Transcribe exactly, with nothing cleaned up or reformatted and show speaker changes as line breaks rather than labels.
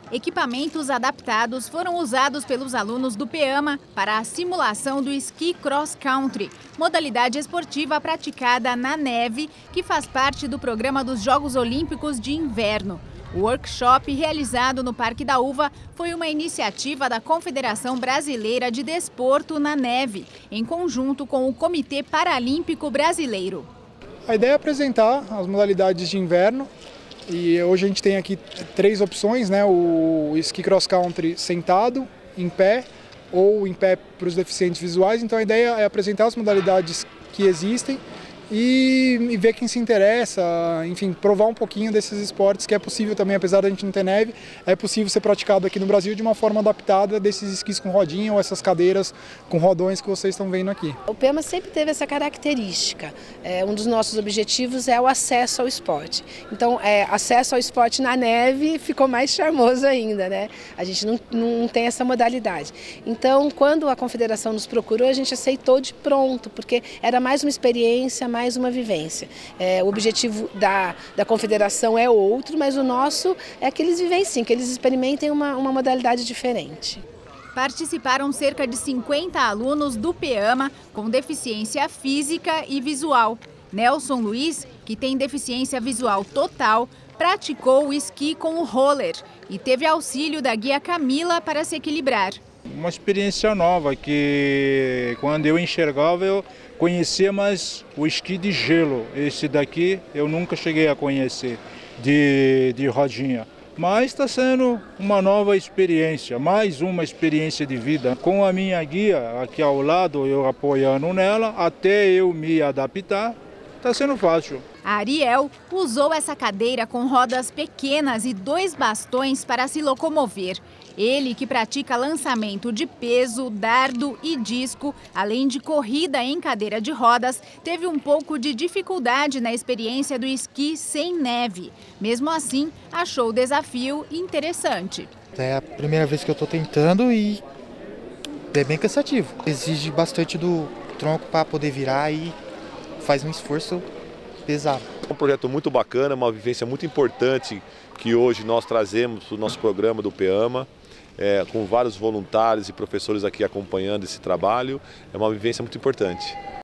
Equipamentos adaptados foram usados pelos alunos do PEAMA para a simulação do esqui cross country, modalidade esportiva praticada na neve, que faz parte do programa dos Jogos Olímpicos de Inverno. O workshop, realizado no Parque da Uva, foi uma iniciativa da Confederação Brasileira de Desporto na Neve, em conjunto com o Comitê Paralímpico Brasileiro.
A ideia é apresentar as modalidades de inverno. E hoje a gente tem aqui três opções, né? O esqui cross country sentado, em pé ou em pé para os deficientes visuais. Então a ideia é apresentar as modalidades que existem e, e ver quem se interessa, enfim, provar um pouquinho desses esportes que é possível também, apesar da gente não ter neve, é possível ser praticado aqui no Brasil de uma forma adaptada desses esquis com rodinha ou essas cadeiras com rodões que vocês estão vendo aqui.
O PEAMA sempre teve essa característica. É, um dos nossos objetivos é o acesso ao esporte. Então, é, acesso ao esporte na neve ficou mais charmoso ainda, né? A gente não, não tem essa modalidade. Então, quando a Confederação nos procurou, a gente aceitou de pronto, porque era mais uma experiência, mais mais uma vivência. É, o objetivo da, da Confederação é outro, mas o nosso é que eles vivenciem, que eles experimentem uma, uma modalidade diferente.
Participaram cerca de cinquenta alunos do PEAMA com deficiência física e visual. Nelson Luiz, que tem deficiência visual total, praticou o esqui com o roller e teve auxílio da guia Camila para se equilibrar.
Uma experiência nova que quando eu enxergava eu conhecia mais o esqui de gelo. Esse daqui eu nunca cheguei a conhecer, de, de rodinha. Mas está sendo uma nova experiência, mais uma experiência de vida. Com a minha guia aqui ao lado, eu apoiando nela, até eu me adaptar, está sendo fácil.
A Ariel usou essa cadeira com rodas pequenas e dois bastões para se locomover. Ele, que pratica lançamento de peso, dardo e disco, além de corrida em cadeira de rodas, teve um pouco de dificuldade na experiência do esqui sem neve. Mesmo assim, achou o desafio interessante.
É a primeira vez que eu estou tentando e é bem cansativo. Exige bastante do tronco para poder virar e faz um esforço pesado.
É um projeto muito bacana, uma vivência muito importante que hoje nós trazemos para o nosso programa do PEAMA, é, com vários voluntários e professores aqui acompanhando esse trabalho. É uma vivência muito importante.